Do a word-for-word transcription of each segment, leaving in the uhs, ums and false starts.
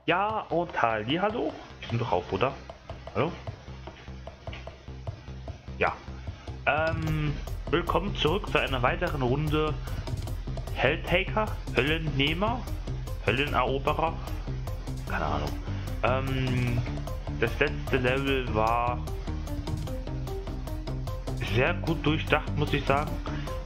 Ja, und Halli, hallo. Ich bin doch auf, oder? Hallo? Ja. Ähm, willkommen zurück zu einer weiteren Runde Helltaker, Höllennehmer, Hölleneroberer. Keine Ahnung. Ähm, das letzte Level war sehr gut durchdacht, muss ich sagen.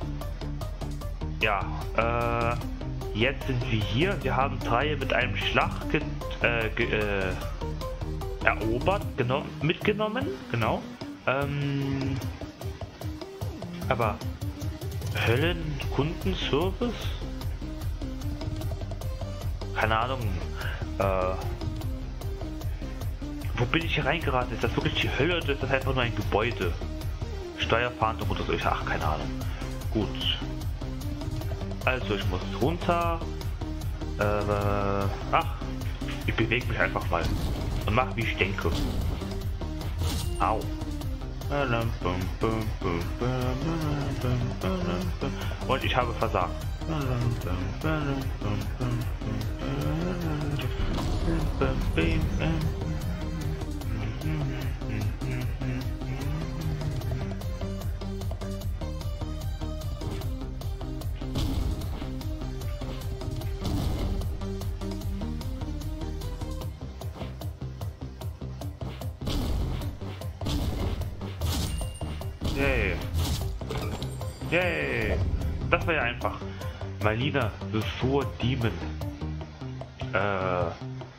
Ja, äh, jetzt sind wir hier. Wir haben drei mit einem Schlag ge äh, ge äh, erobert, genau, mitgenommen, genau. Ähm, aber Höllenkundenservice? Keine Ahnung. Äh, wo bin ich hier reingeraten? Ist das wirklich die Hölle oder ist das einfach nur ein Gebäude? Steuerfahndung oder so? Ich ach, keine Ahnung. Gut. Also ich muss runter. Äh, ach, ich bewege mich einfach mal und mache wie ich denke. Au. Und ich habe versagt. Yay. Yay. Das war ja einfach. Malina, the Sword Demon. Äh.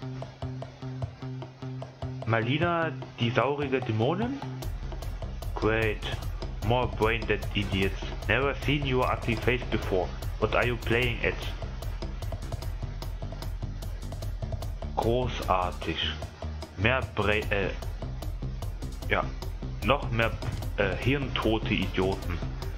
Malina, die saurige Dämonin? Great. More brain dead idiots. Never seen your ugly face before. What are you playing at? Großartig. Mehr Brain. Äh. Ja. Noch mehr äh, hirntote Idioten.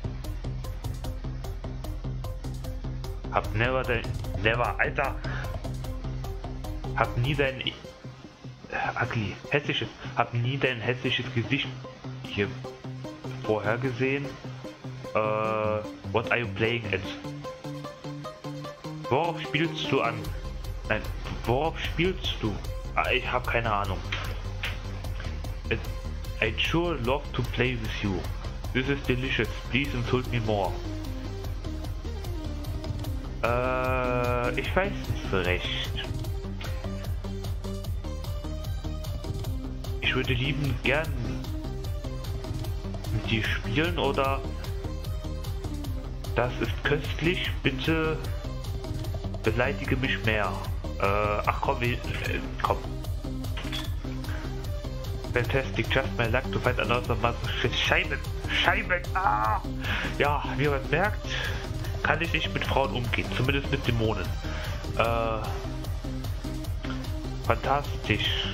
Hab never dein... Never, Alter! Hab nie dein... Äh, ugly, hässliches... Hab nie dein hässliches Gesicht hier vorher gesehen. Äh... What are you playing at? Worauf spielst du an? Nein, worauf spielst du? Ah, ich hab keine Ahnung. It, I'd sure love to play with you. This is delicious. Please insult me more. Äh, ich weiß nicht so recht. Ich würde lieben gern mit dir spielen oder das ist köstlich. Bitte beleidige mich mehr. Äh, ach komm, wir, äh, komm. Fantastic, just my luck to find another mother. Scheiben, Scheiben, ah! Ja, wie man merkt, kann ich nicht mit Frauen umgehen, zumindest mit Dämonen. Äh, fantastisch.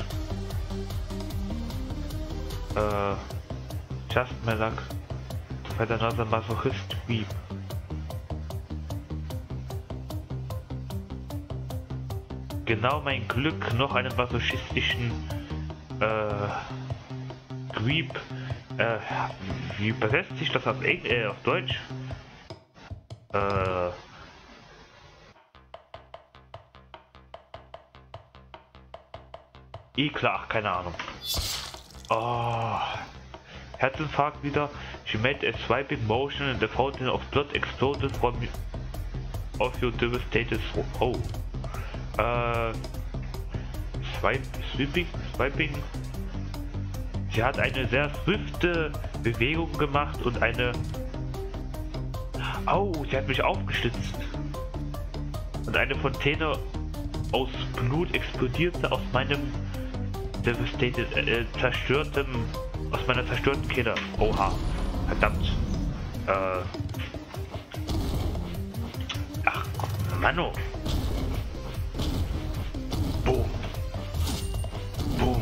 Äh, just my luck to find another masochist weep. Genau mein Glück, noch einen masochistischen Äh, Creep, äh, wie übersetzt sich das auf, Eng äh, auf Deutsch? Äh, Eklar, ach, keine Ahnung. Oh, Herzinfarkt wieder. She made a swiping motion and the fountain of blood exploded from of your devastated throat. Oh, äh, Swipe, Sweeping, Swiping. Sie hat eine sehr swifte Bewegung gemacht und eine... Oh, sie hat mich aufgeschlitzt. Und eine Fontäne aus Blut explodierte aus meinem devastated, äh, zerstörtem, aus meiner zerstörten Kehle. Oha, verdammt. Äh... Ach, Manno. Boom. Boom.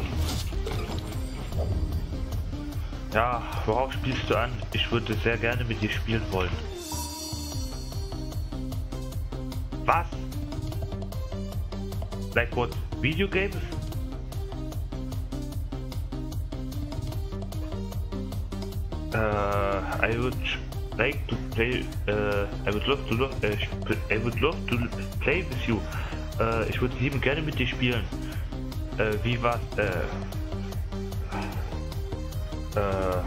Ja, worauf spielst du an? Ich würde sehr gerne mit dir spielen wollen. Was? Like what? Video games? Uh, I would like to play. Uh, I would love to love. Uh, I would love to play with you. Uh, ich würde lieben gerne mit dir spielen. äh, wie was, äh, äh,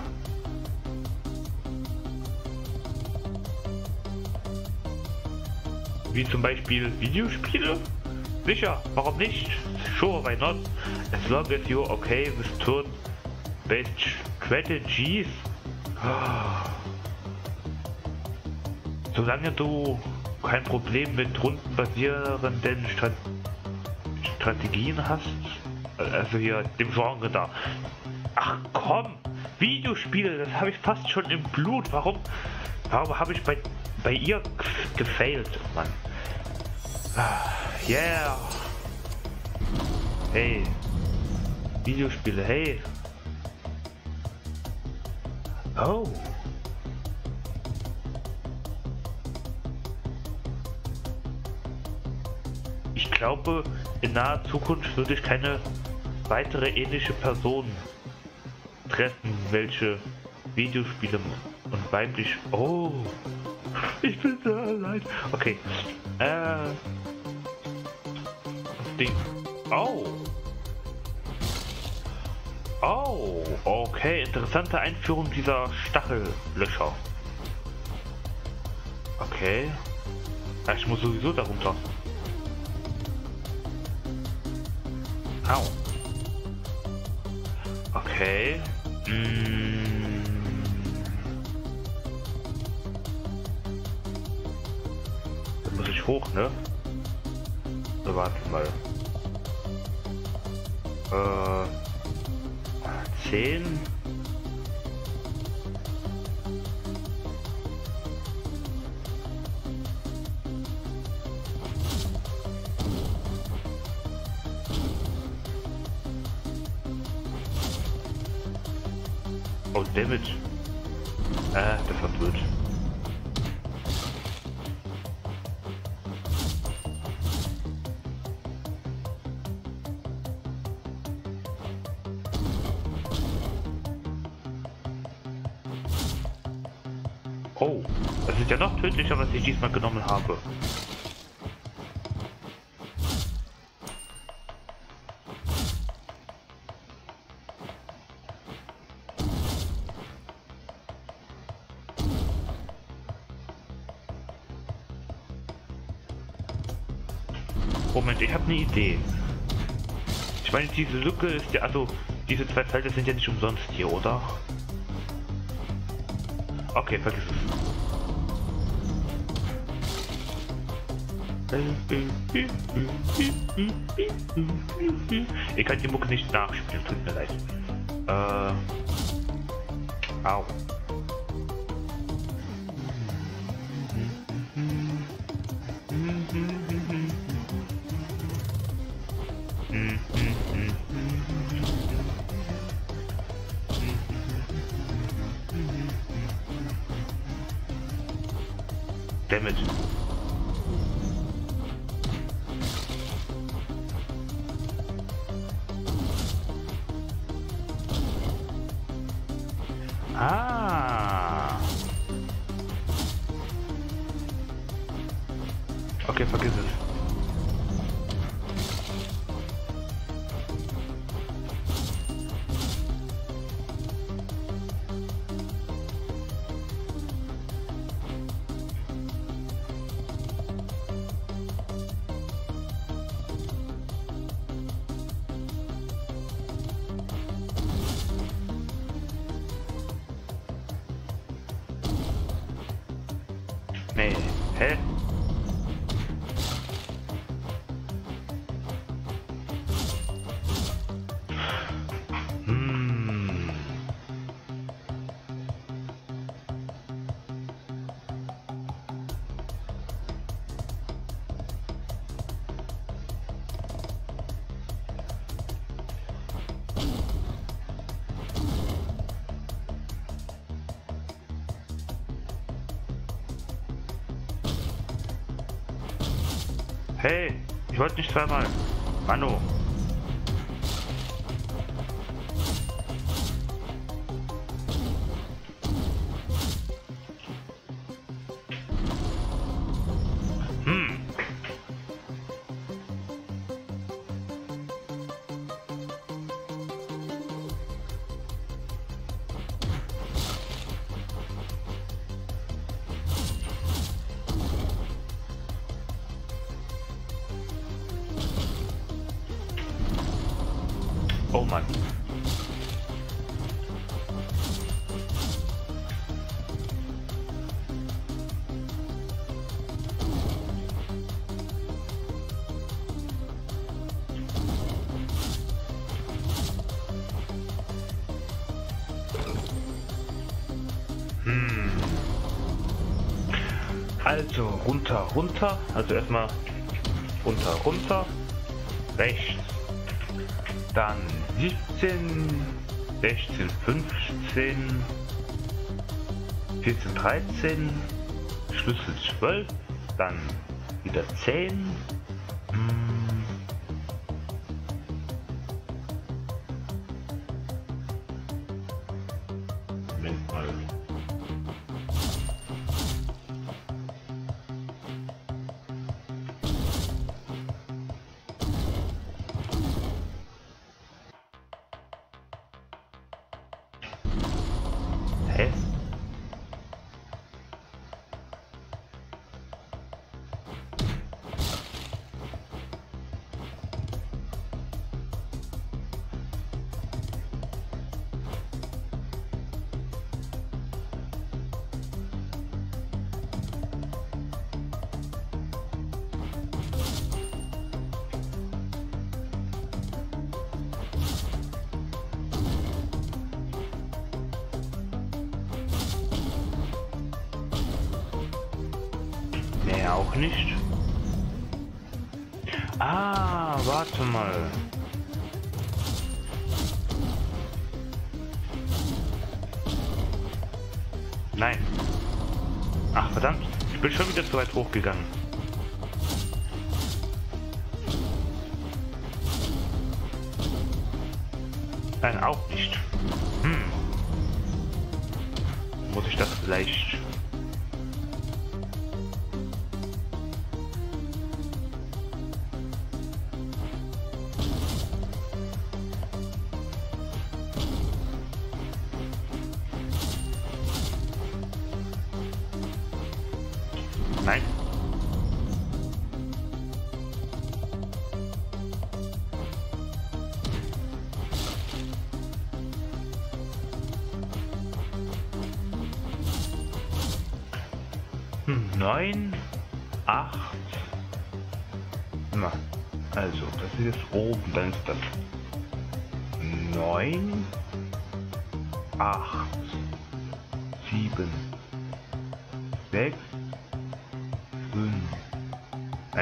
wie zum Beispiel Videospiele? Sicher, warum nicht? Sure, why not? As long as you're okay with turn-based strategies. Solange du kein Problem mit rundenbasierenden Strat Strategien hast, also hier dem Genre da. Ach komm, Videospiele, das habe ich fast schon im Blut. Warum, warum habe ich bei, bei ihr gefailt, Mann? Yeah. Hey. Videospiele, hey. Oh. Ich glaube, in naher Zukunft würde ich keine weitere ähnliche Person treffen, welche Videospiele und weiblich... Oh, ich bin so allein. Okay, äh... Ding. Oh. Oh, okay, interessante Einführung dieser Stachellöcher. Okay. Ja, ich muss sowieso darunter. Au. Okay. Mm. Da muss ich hoch, ne? So, warte mal. Äh. zehn. Oh, dammit. Ah, das war blöd. Oh, das ist ja noch tödlicher, was ich diesmal genommen habe. Moment, ich habe eine Idee. Ich meine, diese Lücke ist ja, also diese zwei Felder sind ja nicht umsonst hier, oder? Okay, vergiss es. Ich kann die Mucke nicht nachspielen, tut mir leid. Äh. Au. Dammit. Ah. Okay, vergiss es. Nee, hä? Hm. Hey, ich wollte nicht zweimal. Mano. Hm. Oh Mann. Hm. Also runter, runter. Also erstmal runter, runter. Rechts. Dann siebzehn, sechzehn, fünfzehn, vierzehn, dreizehn, Schlüssel zwölf, dann wieder zehn. Hm. Moment mal. Hä? Nee, auch nicht. Ah, warte mal. Nein. Ach, verdammt. Ich bin schon wieder zu weit hochgegangen. Nein, auch nicht. Hm. Muss ich das vielleicht... Nein. Hm, neun, acht. Na, also, das ist jetzt oben, dann ist das neun, acht, sieben, sechs, fünf, nein,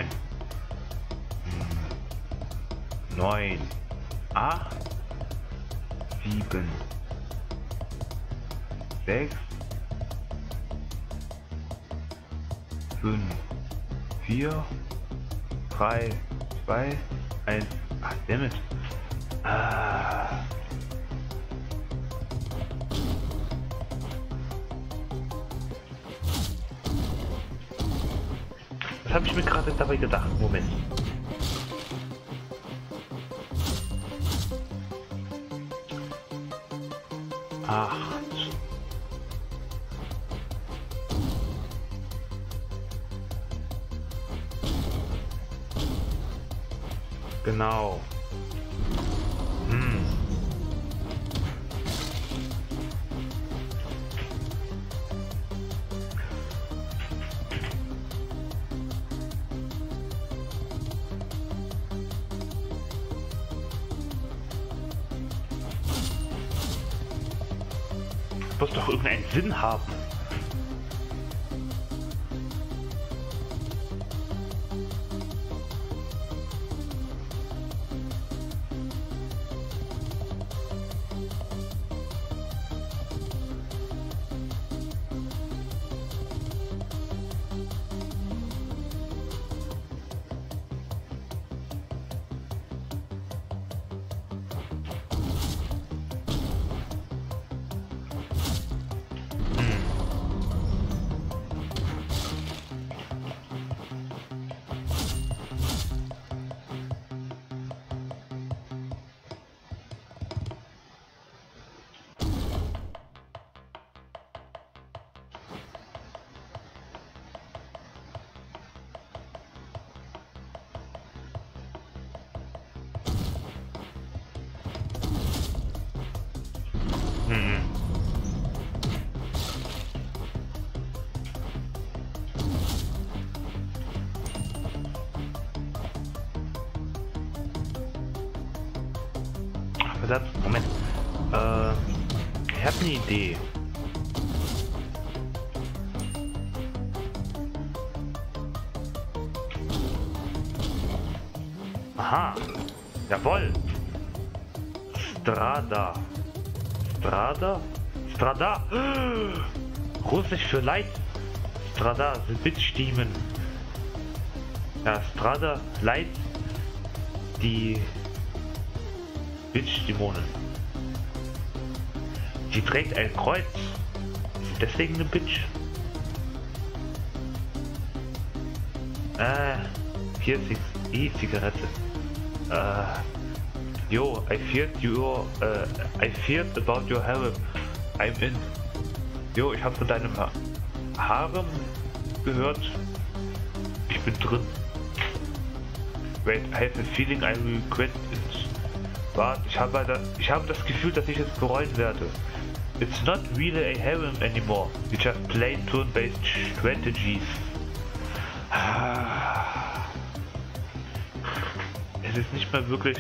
neun, acht, sieben, sechs, fünf, vier, drei, zwei, eins, ach, dammit. Ah. Was habe ich mir gerade dabei gedacht? Moment. Acht. Genau. Hm. Muss doch irgendeinen Sinn haben. Hm. verdammt, Moment. Äh, ich habe eine Idee. Aha, jawohl. Strada. Strada? Strada? Russisch für Leid. Strada sind Blitzstimmen. Ja, Strada, Leid, die Bitch-Dämonen. Sie trägt ein Kreuz. Ist deswegen eine Bitch? Äh, hier ist die E-Zigarette. Äh, yo, I feared your, uh, I feared about your harem. I'm in. Jo, ich habe von deinem ha Harem gehört. Ich bin drin. Wait, I have a feeling I regret it. Warte, ich habe, da, ich habe das Gefühl, dass ich es bereuen werde. It's not really a harem anymore. We just play turn-based strategies. Es ist nicht mehr wirklich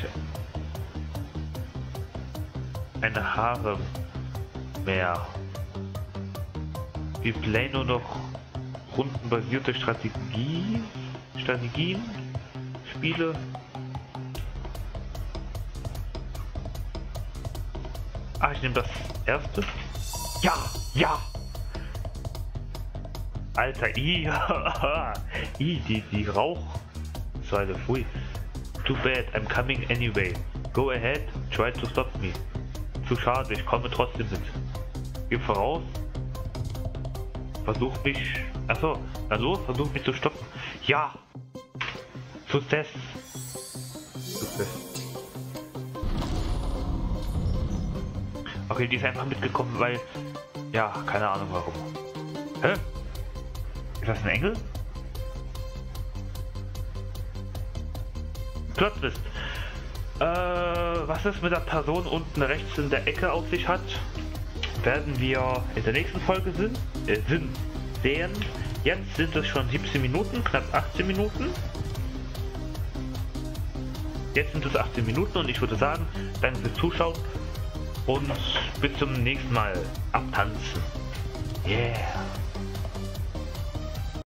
eine Harem mehr. Wir playen nur noch rundenbasierte Strategie, Strategien, Spiele. Ah, ich nehme das erste. Ja, ja. Alter, I, I, die, die Rauchsäule, pfui. Too bad, I'm coming anyway. Go ahead, try to stop me. Zu schade, ich komme trotzdem mit. Geh voraus. Versuch mich... Achso, na los, versuch mich zu stoppen. Ja! Success! Success. Okay, die ist einfach mitgekommen, weil... Ja, keine Ahnung warum. Hä? Ist das ein Engel? Plot-Twist. Äh, was es mit der Person unten rechts in der Ecke auf sich hat, werden wir in der nächsten Folge sind, äh, sind, sehen. Jetzt sind es schon siebzehn Minuten, knapp achtzehn Minuten. Jetzt sind es achtzehn Minuten und ich würde sagen, danke fürs Zuschauen und bis zum nächsten Mal. Abtanzen. Yeah.